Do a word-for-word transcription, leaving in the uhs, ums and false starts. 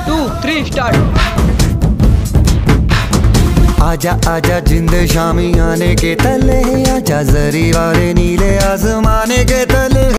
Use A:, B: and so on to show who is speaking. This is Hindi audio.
A: To three start.
B: आजा आजा जिंद शामी आने के तले, आजा जरी वाले नीले आसमाने के तले।